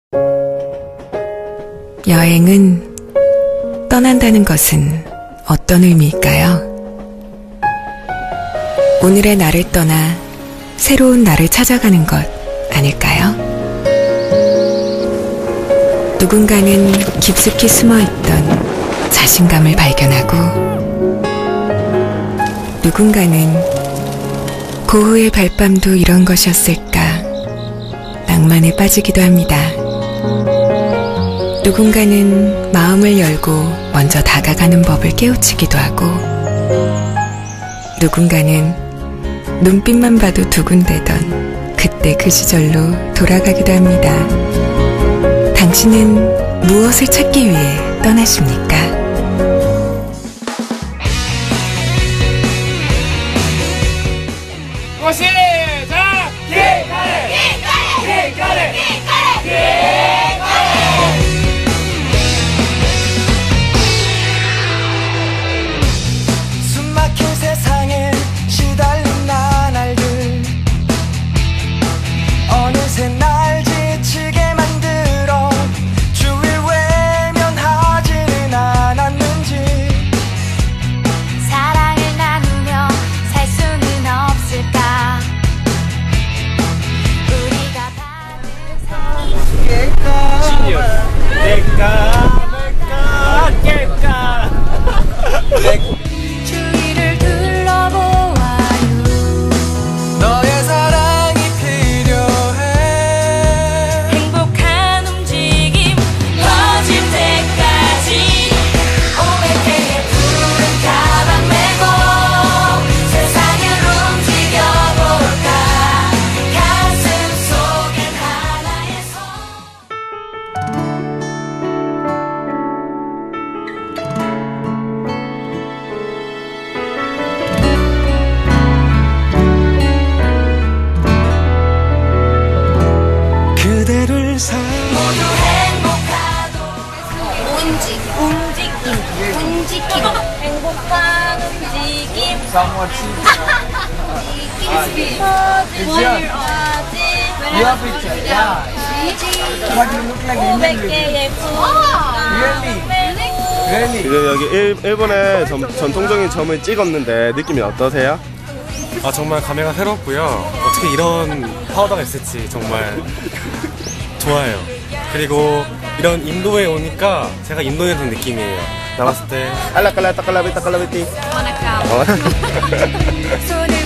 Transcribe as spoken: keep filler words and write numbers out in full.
여행은 떠난다는 것은 어떤 의미일까요? 오늘의 나를 떠나 새로운 나를 찾아가는 것 아닐까요? 누군가는 깊숙이 숨어있던 자신감을 발견하고 누군가는 고흐의 발밤도 이런 것이었을까 낭만에 빠지기도 합니다. 누군가는 마음을 열고 먼저 다가가는 법을 깨우치기도 하고 누군가는 눈빛만 봐도 두근대던 그때 그 시절로 돌아가기도 합니다. 당신은 무엇을 찾기 위해 떠나십니까? 시작! 길가래! 길가래! 길가래! 길가래! 숨막힌 세상에 시달린 나날들 어느새 날 지치게 만들어 주위를 외면하지는 않았는지 사랑을 나누며 살 수는 없을까 우리가 받은 사랑 내가 내가 내가 내가 주위를 둘러보아요 너의 사랑이 필요해 행복한 움직임 퍼질 때까지 오백 개의 푸른 가방 메고 세상을 움직여볼까 가슴 속엔 하나의 손 그대를 사 모두 행복하도록 움직, 움직임, 움직임 행복한 움직임 움직임 퍼즐 퍼즐 오백 개의 지금 여기 일, 일본의 전, 전통적인 점을 찍었는데 느낌이 어떠세요? 아 정말 감회가 새롭고요. 어떻게 이런 파우더가 있을지 정말 좋아요. 그리고 이런 인도에 오니까 제가 인도에 된 느낌이에요. 나왔을 때 알라깔라 따깔라비 따깔라비띠 손을